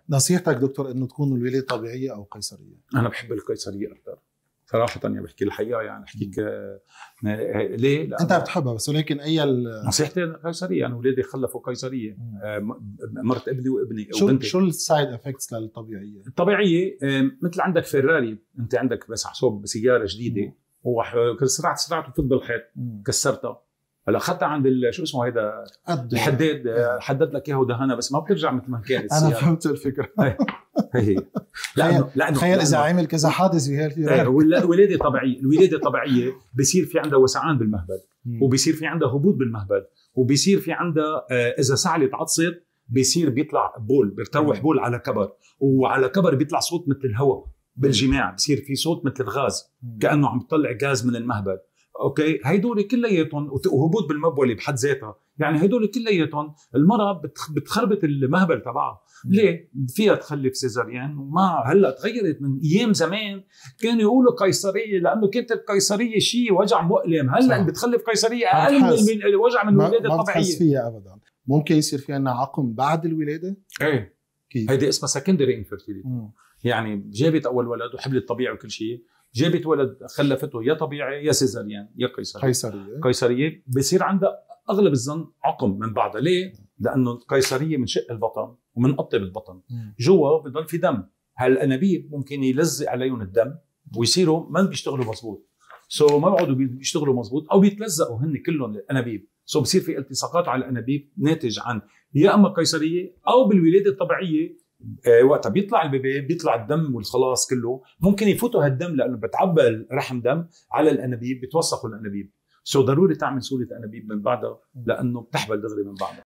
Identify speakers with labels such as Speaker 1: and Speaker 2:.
Speaker 1: نصيحتك دكتور انه تكون الولاده طبيعيه او قيصريه؟
Speaker 2: انا بحب القيصريه اكثر صراحه، يعني بحكي الحقيقه، يعني احكيك ليه؟
Speaker 1: انت بتحبها بس، ولكن
Speaker 2: نصيحتي قيصريه. انا اولادي خلفوا قيصريه، مرت ابني وابني
Speaker 1: وبنتي. شو السايد افكتس للطبيعيه؟
Speaker 2: الطبيعيه مثل عندك فيراري، انت عندك بس حسوب سياره جديده سرعت وفوت بالخيط كسرتها. هلا اخذتها عند شو اسمه هيدا الحداد، حدد لك اياها ودهنها، بس ما بترجع مثل ما كانت السياره.
Speaker 1: انا فهمت الفكره.
Speaker 2: هي لا
Speaker 1: تخيل اذا عمل كذا حادث بهالفيراري.
Speaker 2: الولاده طبيعيه، الولاده طبيعيه بصير في عندها وسعان بالمهبل، وبصير في عندها هبوط بالمهبل، وبصير في عندها اذا سعلت عطست بصير بيطلع بول، بيتروح بول على كبر، وعلى كبر بيطلع صوت مثل الهواء بالجماع، بصير في صوت مثل الغاز كانه عم بيطلع غاز من المهبل. اوكي، هيدول كلياتهم وهبوط بالمبوله بحد ذاتها، يعني هدول كلياتهم المرأة بتخربط المهبل تبعها. ليه؟ فيها تخلف سيزاريان، وما هلا تغيرت. من ايام زمان كانوا يقولوا قيصريه لانه كانت القيصريه شيء وجع مؤلم، هلا اللي بتخلف قيصريه اقل من الوجع من الولاده الطبيعيه.
Speaker 1: ما بتحس فيها ابدا. ممكن يصير في عندنا عقم بعد الولاده؟
Speaker 2: ايه، هيدي اسمها سكندري انفيرتيليتي، يعني جابت اول ولد وحبلت طبيعي وكل شيء، جابت ولد خلفته يا طبيعي يا سيزاريان يا قيصريه بصير عندها اغلب الظن عقم من بعدها. ليه؟ لانه القيصريه من شق البطن ومن قطب البطن، جوا بضل في دم. هالانابيب ممكن يلزق عليهم الدم ويصيروا ما بيشتغلوا مزبوط، ما بيقعدوا بيشتغلوا مزبوط، او بيتلزقوا هن كلهم الانابيب، بصير في التصاقات على الانابيب ناتج عن يا اما قيصريه او بالولاده الطبيعيه. وقتها بيطلع البيبي بيطلع الدم والخلاص كله، ممكن يفوتوا هالدم لانه بتعبى الرحم دم على الانابيب، بتوسخوا الانابيب. ضروري تعمل سوره انابيب من بعدها لانه بتحبل دغري من بعدها.